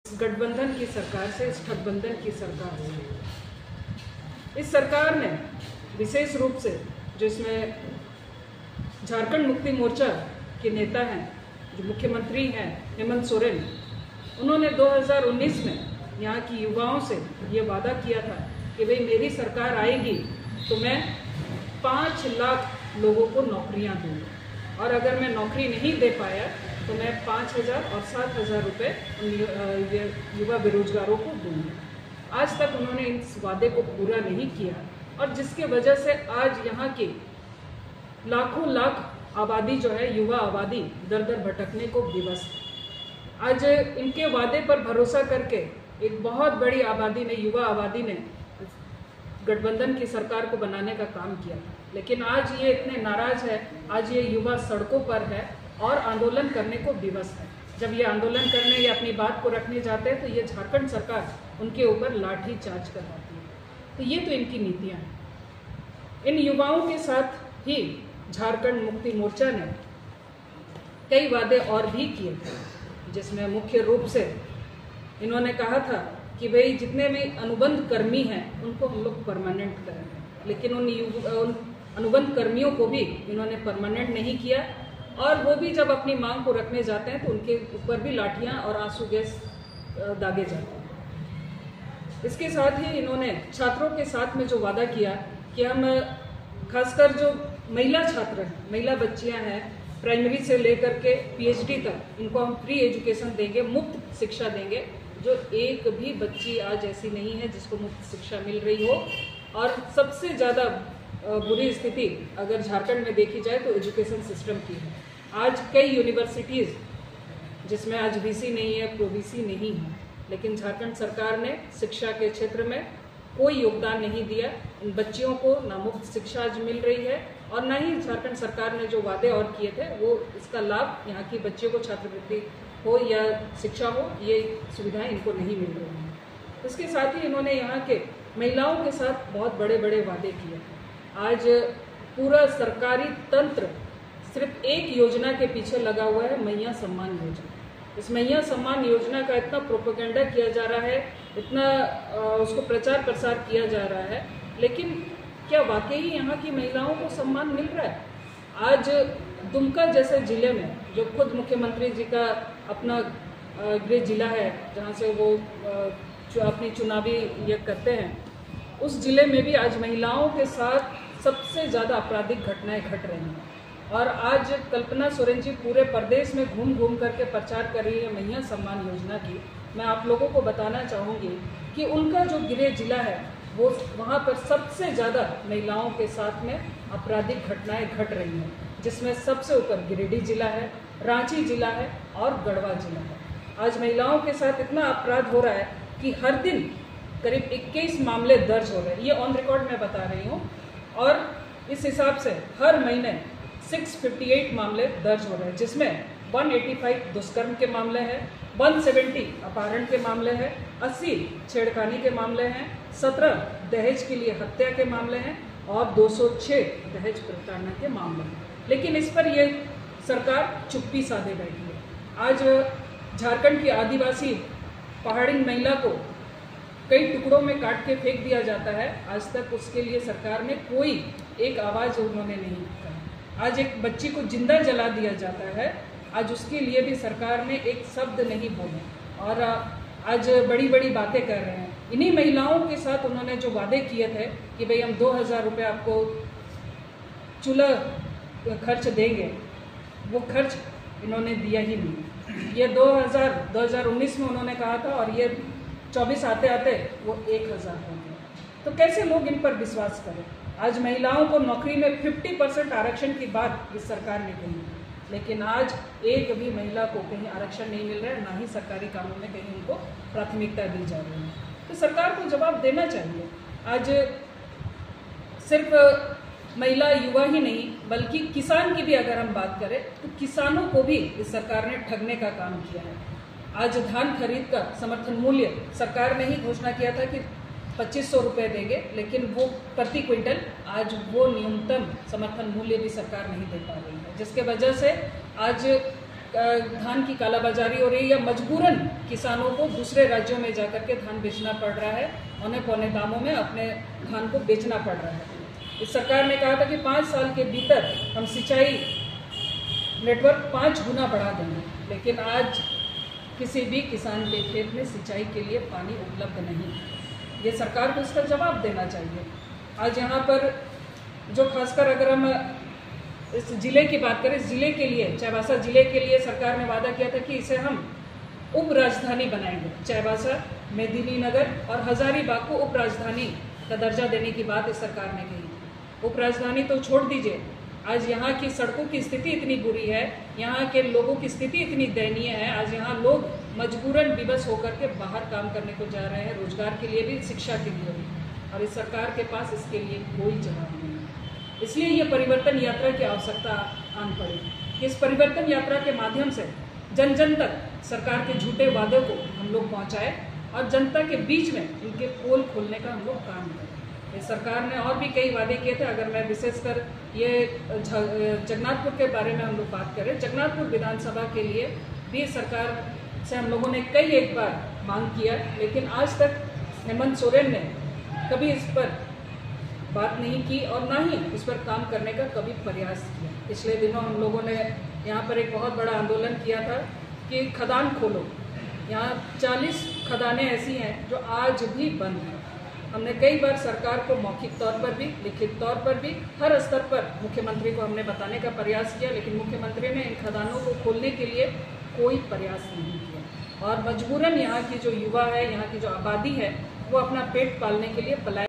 गठबंधन की सरकार से, इस ठगबंधन की सरकार से, इस सरकार ने विशेष रूप से जिसमें झारखंड मुक्ति मोर्चा के नेता हैं, जो मुख्यमंत्री हैं हेमंत सोरेन, उन्होंने 2019 में यहाँ की युवाओं से ये वादा किया था कि भाई मेरी सरकार आएगी तो मैं 5 लाख लोगों को नौकरियाँ दूँगा, और अगर मैं नौकरी नहीं दे पाया तो मैं 5,000 और 7,000 रुपये युवा बेरोजगारों को दूंगा। आज तक उन्होंने इस वादे को पूरा नहीं किया, और जिसके वजह से आज यहाँ की लाखों लाख आबादी जो है, युवा आबादी दर दर भटकने को विवश है। आज इनके वादे पर भरोसा करके एक बहुत बड़ी आबादी ने, युवा आबादी ने गठबंधन की सरकार को बनाने का काम किया, लेकिन आज ये इतने नाराज है, आज ये युवा सड़कों पर है और आंदोलन करने को विवश है। जब ये आंदोलन करने या अपनी बात को रखने जाते हैं तो ये झारखंड सरकार उनके ऊपर लाठी चार्ज करवाती है। तो ये तो इनकी नीतियां हैं। इन युवाओं के साथ ही झारखंड मुक्ति मोर्चा ने कई वादे और भी किए थे, जिसमें मुख्य रूप से इन्होंने कहा था कि भाई जितने भी अनुबंध कर्मी हैं उनको हम लोग परमानेंट करेंगे, लेकिन उन अनुबंध कर्मियों को भी इन्होंने परमानेंट नहीं किया, और वो भी जब अपनी मांग को रखने जाते हैं तो उनके ऊपर भी लाठियां और आंसू गैस दागे जाते हैं। इसके साथ ही इन्होंने छात्रों के साथ में जो वादा किया कि हम खासकर जो महिला छात्र हैं, महिला बच्चियां हैं, प्राइमरी से लेकर के पीएचडी तक, इनको हम फ्री एजुकेशन देंगे, मुफ्त शिक्षा देंगे। जो एक भी बच्ची आज ऐसी नहीं है जिसको मुफ्त शिक्षा मिल रही हो। और सबसे ज़्यादा बुरी स्थिति अगर झारखंड में देखी जाए तो एजुकेशन सिस्टम की है। आज कई यूनिवर्सिटीज़ जिसमें आज वीसी नहीं है, प्रोवीसी नहीं है, लेकिन झारखंड सरकार ने शिक्षा के क्षेत्र में कोई योगदान नहीं दिया। इन बच्चियों को ना मुफ्त शिक्षा आज मिल रही है, और ना ही झारखंड सरकार ने जो वादे और किए थे वो इसका लाभ यहाँ की बच्चियों को, छात्रवृत्ति हो या शिक्षा हो, ये सुविधाएं इनको नहीं मिल रही हैं। इसके साथ ही इन्होंने यहाँ के महिलाओं के साथ बहुत बड़े बड़े वादे किए। आज पूरा सरकारी तंत्र सिर्फ एक योजना के पीछे लगा हुआ है, मैया सम्मान योजना। इस मैया सम्मान योजना का इतना प्रोपेगेंडा किया जा रहा है, इतना उसको प्रचार प्रसार किया जा रहा है, लेकिन क्या वाकई यहाँ की महिलाओं को सम्मान मिल रहा है? आज दुमका जैसे जिले में, जो खुद मुख्यमंत्री जी का अपना गृह जिला है, जहाँ से वो अपनी चुनावी ये करते हैं, उस जिले में भी आज महिलाओं के साथ सबसे ज़्यादा आपराधिक घटनाएं घट रही हैं। और आज कल्पना सोरेन जी पूरे प्रदेश में घूम घूम करके प्रचार कर रही है मैया सम्मान योजना की। मैं आप लोगों को बताना चाहूँगी कि उनका जो गृह जिला है वो, वहाँ पर सबसे ज़्यादा महिलाओं के साथ में आपराधिक घटनाएं घट रही हैं, जिसमें सबसे ऊपर गिरिडीह जिला है, रांची जिला है और गढ़वा जिला है। आज महिलाओं के साथ इतना अपराध हो रहा है कि हर दिन करीब 21 मामले दर्ज हो रहे हैं, ये ऑन रिकॉर्ड मैं बता रही हूँ। और इस हिसाब से हर महीने 658 मामले दर्ज हो रहे हैं, जिसमें 185 दुष्कर्म के मामले हैं, 170 अपहरण के मामले हैं, 80 छेड़खानी के मामले हैं, 17 दहेज के लिए हत्या के मामले हैं और 206 दहेज प्रताड़ना के मामले हैं। लेकिन इस पर ये सरकार चुप्पी साधे बैठी है। आज झारखंड की आदिवासी पहाड़ी महिला को कई टुकड़ों में काट के फेंक दिया जाता है, आज तक उसके लिए सरकार ने कोई एक आवाज़ उन्होंने नहीं उठाई। आज एक बच्ची को जिंदा जला दिया जाता है, आज उसके लिए भी सरकार ने एक शब्द नहीं बोले, और आज बड़ी बड़ी बातें कर रहे हैं। इन्हीं महिलाओं के साथ उन्होंने जो वादे किए थे कि भाई हम 2,000 रुपये आपको चूल्हा खर्च देंगे, वो खर्च इन्होंने दिया ही नहीं। ये 2019 में उन्होंने कहा था, और ये 24 आते आते वो 1,000 हो गया। तो कैसे लोग इन पर विश्वास करें? आज महिलाओं को नौकरी में 50% आरक्षण की बात इस सरकार ने कही, लेकिन आज एक भी महिला को कहीं आरक्षण नहीं मिल रहा है, ना ही सरकारी कामों में कहीं उनको प्राथमिकता दी जा रही है। तो सरकार को जवाब देना चाहिए। आज सिर्फ महिला युवा ही नहीं, बल्कि किसान की भी अगर हम बात करें तो किसानों को भी इस सरकार ने ठगने का काम किया है। आज धान खरीद का समर्थन मूल्य सरकार ने ही घोषणा किया था कि 2500 रुपये देंगे, लेकिन वो प्रति क्विंटल आज वो न्यूनतम समर्थन मूल्य भी सरकार नहीं दे पा रही है, जिसके वजह से आज धान की कालाबाजारी हो रही है या मजबूरन किसानों को दूसरे राज्यों में जाकर के धान बेचना पड़ रहा है, औने पौने दामों में अपने धान को बेचना पड़ रहा है। इस सरकार ने कहा था कि 5 साल के भीतर हम सिंचाई नेटवर्क 5 गुना बढ़ा देंगे, लेकिन आज किसी भी किसान के खेत में सिंचाई के लिए पानी उपलब्ध नहीं। ये सरकार को इसका जवाब देना चाहिए। आज यहाँ पर जो खासकर अगर हम इस जिले की बात करें, इस जिले के लिए, चाईबासा जिले के लिए सरकार ने वादा किया था कि इसे हम उप राजधानी बनाएंगे। चाईबासा, मेदिनीनगर और हजारीबाग को उप राजधानी का दर्जा देने की बात इस सरकार ने कही। उप राजधानी तो छोड़ दीजिए, आज यहाँ की सड़कों की स्थिति इतनी बुरी है, यहाँ के लोगों की स्थिति इतनी दयनीय है। आज यहाँ लोग मजबूरन विवश होकर के बाहर काम करने को जा रहे हैं, रोजगार के लिए भी, शिक्षा के लिए भी, और इस सरकार के पास इसके लिए कोई जवाब नहीं है। इसलिए ये परिवर्तन यात्रा की आवश्यकता आन पड़ी। इस परिवर्तन यात्रा के माध्यम से जन जन तक सरकार के झूठे वादों को हम लोग पहुँचाए और जनता के बीच में इनके पोल खोलने का हम लोग काम करें। इस सरकार ने और भी कई वादे किए थे। अगर मैं विशेषकर ये जगन्नाथपुर के बारे में हम लोग बात करें, जगन्नाथपुर विधानसभा के लिए भी सरकार से हम लोगों ने कई एक बार मांग किया, लेकिन आज तक हेमंत सोरेन ने कभी इस पर बात नहीं की और ना ही इस पर काम करने का कभी प्रयास किया। पिछले दिनों हम लोगों ने यहाँ पर एक बहुत बड़ा आंदोलन किया था कि खदान खोलो। यहाँ 40 खदानें ऐसी हैं जो आज भी बंद हैं। हमने कई बार सरकार को मौखिक तौर पर भी, लिखित तौर पर भी, हर स्तर पर मुख्यमंत्री को हमने बताने का प्रयास किया, लेकिन मुख्यमंत्री ने इन खदानों को खोलने के लिए कोई प्रयास नहीं किया और मजबूरन यहाँ की जो युवा है, यहाँ की जो आबादी है, वो अपना पेट पालने के लिए पलायन